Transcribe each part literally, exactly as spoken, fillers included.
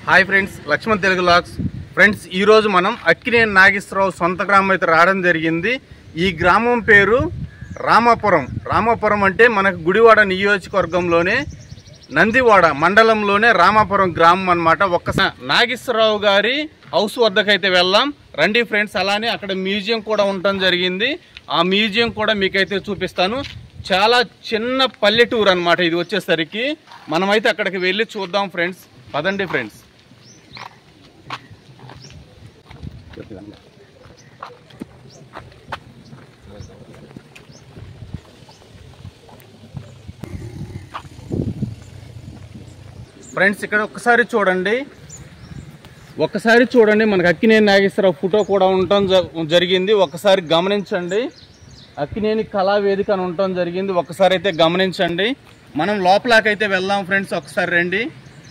Hi friends, Lakshman Telugu logs. Friends, ఈరోజు మనం అక్కినేని నాగేశ్వరరావు సొంత గ్రామం అయితే రావడం జరిగింది. ఈ గ్రామం పేరు రామాపురం. రామాపురం అంటే మనకు గుడివాడ నియోజకవర్గంలోనే నందివాడ మండలంలోనే రామాపురం గ్రామం అన్నమాట. ఒక్కసారి నాగేశ్వరరావు గారి హౌస్ వద్దకైతే వెళ్దాం రండి ఫ్రెండ్స్. అలానే అక్కడ మ్యూజియం కూడా ఉండటం జరిగింది. ఆ మ్యూజియం కూడా మీకైతే చూపిస్తాను. చాలా చిన్న పల్లెటూరు అన్నమాట ఇది వచ్చేసరికి. మనమైతే అక్కడికి వెళ్ళి చూద్దాం ఫ్రెండ్స్. పదండి ఫ్రెండ్స్. ఫ్రెండ్స్, ఇక్కడ ఒక్కసారి చూడండి ఒక్కసారి చూడండి మనకు అక్కినేని నాగేశ్వరరావు ఫోటో కూడా ఉండటం జరిగింది. ఒక్కసారి గమనించండి. అక్కినేని కళావేదిక అని ఉండటం జరిగింది. ఒక్కసారి అయితే గమనించండి. మనం లోపలకైతే వెళ్దాం ఫ్రెండ్స్. ఒకసారి రండి.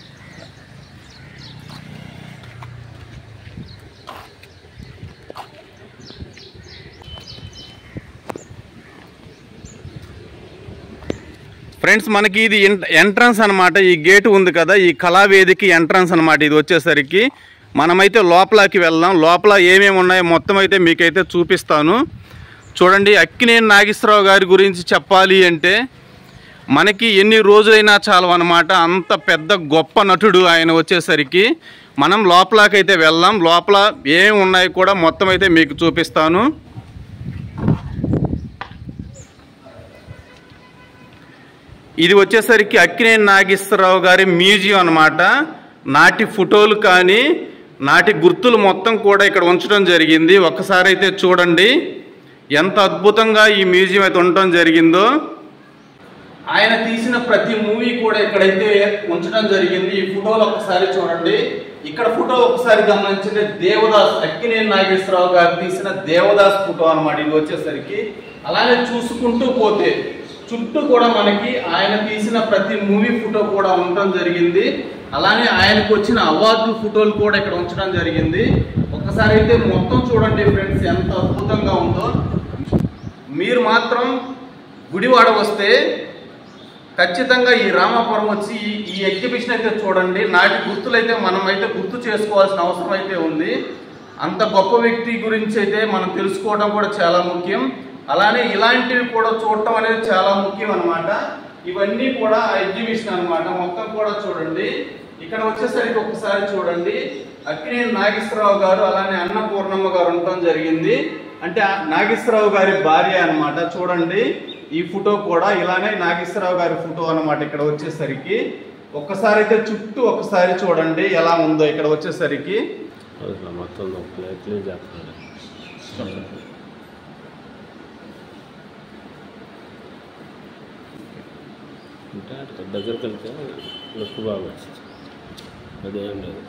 ఫ్రెండ్స్, మనకి ఇది ఎంట్రన్స్ అనమాట. ఈ గేటు ఉంది కదా, ఈ కళావేదిక ఎంట్రన్స్ అనమాట ఇది వచ్చేసరికి. మనమైతే లోపలకి వెళ్దాం. లోపల ఏమేమి ఉన్నాయో మొత్తం అయితే మీకైతే చూపిస్తాను. చూడండి, అక్కినేని నాగేశ్వరరావు గారి గురించి చెప్పాలి అంటే మనకి ఎన్ని రోజులైనా చాలు అనమాట. అంత పెద్ద గొప్ప నటుడు ఆయన వచ్చేసరికి. మనం లోపలకైతే వెళ్దాం. లోపల ఏమేమి ఉన్నాయో కూడా మొత్తం అయితే మీకు చూపిస్తాను. ఇది వచ్చేసరికి అక్కినేని నాగేశ్వరరావు గారి మ్యూజియం అనమాట. నాటి ఫోటోలు కానీ నాటి గుర్తులు మొత్తం కూడా ఇక్కడ ఉంచడం జరిగింది. ఒక్కసారి అయితే చూడండి ఎంత అద్భుతంగా ఈ మ్యూజియం అయితే ఉండటం జరిగిందో. ఆయన తీసిన ప్రతి మూవీ కూడా ఇక్కడైతే ఉంచడం జరిగింది. ఈ ఫోటోలు ఒక్కసారి చూడండి. ఇక్కడ ఫోటో ఒకసారి గమనించండి. దేవదాస్, అక్కినేని నాగేశ్వరరావు గారు తీసిన దేవదాస్ ఫోటో అనమాట ఇది వచ్చేసరికి. అలానే చూసుకుంటూ పోతే చుట్టూ కూడా మనకి ఆయన తీసిన ప్రతి మూవీ ఫోటో కూడా ఉండటం జరిగింది. అలానే ఆయనకు వచ్చిన అవార్డుల ఫోటోలు కూడా ఇక్కడ ఉంచడం జరిగింది. ఒక్కసారి అయితే మొత్తం చూడండి ఫ్రెండ్స్ ఎంత అద్భుతంగా ఉందో. మీరు మాత్రం గుడివాడ వస్తే ఖచ్చితంగా ఈ రామాపురం వచ్చి ఈ ఎగ్జిబిషన్ అయితే చూడండి. నాటి గుర్తులు అయితే మనం అయితే గుర్తు చేసుకోవాల్సిన అవసరం అయితే ఉంది. అంత గొప్ప వ్యక్తి గురించి అయితే మనం తెలుసుకోవడం కూడా చాలా ముఖ్యం. అలానే ఇలాంటివి కూడా చూడటం అనేది చాలా ముఖ్యం అనమాట. ఇవన్నీ కూడా ఎగ్జిబిషన్ అనమాట. మొత్తం కూడా చూడండి. ఇక్కడ వచ్చేసరికి ఒకసారి చూడండి అక్కినేని నాగేశ్వరరావు గారు అలానే అన్నపూర్ణమ్మ గారు ఉండటం జరిగింది. అంటే నాగేశ్వరరావు గారి భార్య అనమాట. చూడండి ఈ ఫోటో కూడా ఇలానే నాగేశ్వరరావు గారి ఫోటో అనమాట. ఇక్కడ వచ్చేసరికి ఒక్కసారి అయితే చుట్టూ ఒకసారి చూడండి ఎలా ఉందో ఇక్కడ వచ్చేసరికి. దగ్గరికి వెళ్తే లుక్ బాగా వచ్చింది. అదేం లేదు.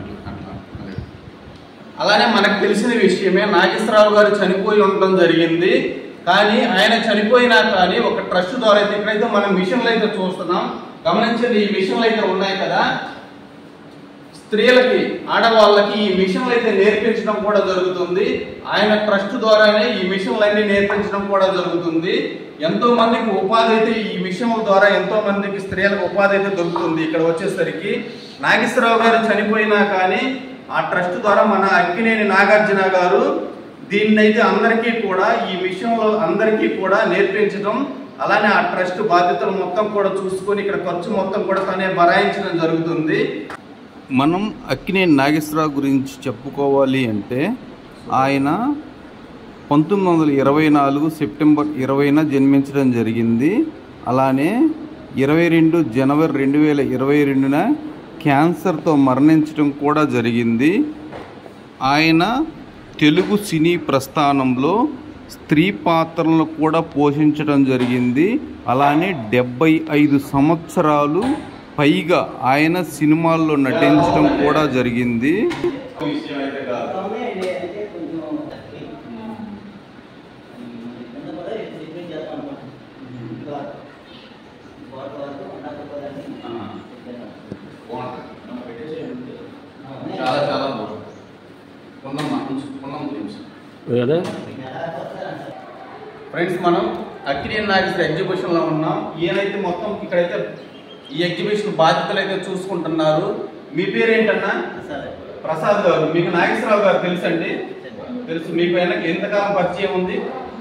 అలానే మనకు తెలిసిన విషయమే, నాగేశ్వరరావు గారు చనిపోయి ఉండడం జరిగింది. కానీ ఆయన చనిపోయినా కానీ ఒక ట్రస్ట్ ద్వారా అయితే ఇక్కడైతే మనం మిషన్లు అయితే చూస్తున్నాం. గమనించండి, ఈ మిషన్లు అయితే ఉన్నాయి కదా, స్త్రీలకి ఆడవాళ్ళకి ఈ మిషన్లు అయితే నేర్పించడం కూడా జరుగుతుంది. ఆయన ట్రస్ట్ ద్వారానే ఈ మిషన్లన్నీ నేర్పించడం కూడా జరుగుతుంది. ఎంతో మందికి ఉపాధి అయితే ఈ మిషన్ల ద్వారా ఎంతో మందికి స్త్రీలకు ఉపాధి అయితే దొరుకుతుంది. ఇక్కడ వచ్చేసరికి నాగేశ్వరరావు గారు చనిపోయినా కానీ ఆ ట్రస్ట్ ద్వారా మన అక్కినేని నాగార్జున గారు దీన్ని అయితే అందరికీ కూడా ఈ మిషన్లో అందరికీ కూడా నేర్పించడం, అలానే ఆ ట్రస్ట్ బాధ్యతలు మొత్తం కూడా చూసుకొని ఇక్కడ ఖర్చు మొత్తం కూడా తనే భరాయించడం జరుగుతుంది. మనం అక్కినేని నాగేశ్వరరావు గురించి చెప్పుకోవాలి అంటే ఆయన పంతొమ్మిది వందల ఇరవై నాలుగు సెప్టెంబర్ ఇరవైన జన్మించడం జరిగింది. అలానే ఇరవై రెండు జనవరి రెండు వేల ఇరవై రెండున క్యాన్సర్తో మరణించడం కూడా జరిగింది. ఆయన తెలుగు సినీ ప్రస్థానంలో స్త్రీ పాత్రలను కూడా పోషించడం జరిగింది. అలానే డెబ్బై ఐదు సంవత్సరాలు పైగా ఆయన సినిమాల్లో నటించడం కూడా జరిగింది. చాలా చాలా ఫ్రెండ్స్, మనం అక్కినేని నాగేశ్వర ఎగ్జిబిషన్లో ఉన్నాం. ఈయనైతే మొత్తం ఇక్కడైతే ఈ ఎగ్జిబిషన్ బాధ్యతలు అయితే చూసుకుంటున్నారు. మీ పేరేంటన్నా? ప్రసాద్ గారు. మీకు నాగేశ్వరరావు గారు తెలుసండి? తెలుసు. మీకు వెనక ఎంతకాలం పరిచయం ఉంది?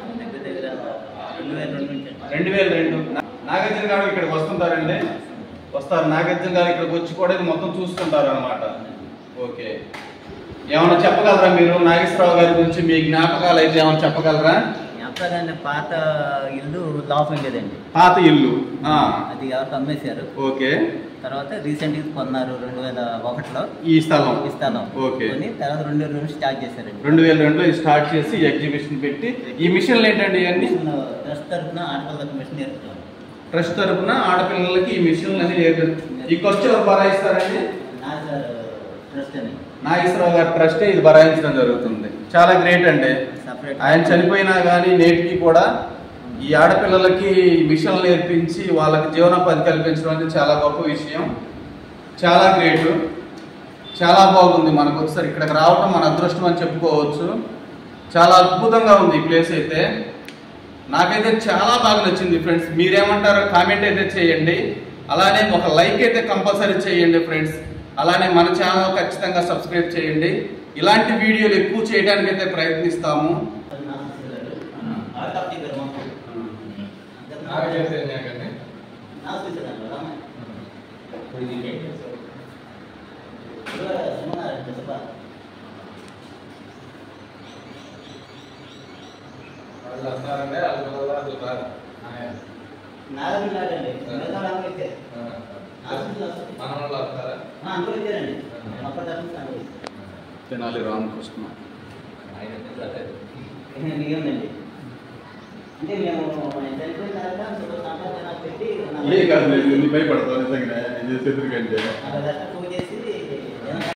రెండు వేల రెండు. నాగార్జున గారు ఇక్కడికి వస్తుంటారండి? వస్తారు. నాగార్జున గారు ఇక్కడికి వచ్చి కూడా ఇది మొత్తం చూసుకుంటారు అనమాట. ఓకే. ఏమన్నా చెప్పగలరా మీరు నాగేశ్వరరావు గారి గురించి? మీ జ్ఞాపకాలు అయితే ఏమైనా చెప్పగలరా? పాత ఇల్లు లాఫ్ ఉండేదండి. పాత ఇల్లు అది ఎవరికి అమ్మేశారు. ఓకే. తర్వాత రీసెంట్ గా కొన్నారు రెండు వేల ఒకటిలో ఈ స్థలం. ఈ స్థలం ఓకే. తర్వాత రెండు వేల రెండు స్టార్ట్ చేశారండి. రెండు వేల రెండులో స్టార్ట్ చేసి ఎగ్జిబిషన్ పెట్టి ఈ మిషన్లు ఏంటండి ఇవన్నీ? ట్రస్ట్ తరఫున ఆడపిల్లలకు మిషన్ నేర్పుతాం. ట్రస్ట్ తరఫున ఆడపిల్లలకి ఈ మిషన్లు అన్ని నేర్పుతాం. ఈ ఖర్చు ఎవరు భరాయిస్తారండి? ట్రస్ట్ అని నాగేశ్వరరావు గారి ట్రస్టే ఇది భరాయించడం జరుగుతుంది. చాలా గ్రేట్ అండి. ఆయన చనిపోయినా కానీ నేటికి కూడా ఈ ఆడపిల్లలకి మిషన్లు నేర్పించి వాళ్ళకి జీవనోపాధి కల్పించడం అనేది చాలా గొప్ప విషయం. చాలా గ్రేట్. చాలా బాగుంది. మనకు ఒకసారి ఇక్కడికి రావడం మన అదృష్టం అని చెప్పుకోవచ్చు. చాలా అద్భుతంగా ఉంది ఈ ప్లేస్ అయితే. నాకైతే చాలా బాగా నచ్చింది ఫ్రెండ్స్. మీరేమంటారో కామెంట్ అయితే చేయండి. అలానే ఒక లైక్ అయితే కంపల్సరీ చేయండి ఫ్రెండ్స్. అలానే మన ఛానల్ ఖచ్చితంగా సబ్స్క్రైబ్ చేయండి. ఇలాంటి వీడియోలు ఎక్కువ చేయడానికి అయితే ప్రయత్నిస్తాము. తెనాలి రామకృష్ణ నిజమేనండి. అంటే మేము చనిపోయిన తర్వాత పెట్టి భయపడతాను నిజంగా పూజ చేసి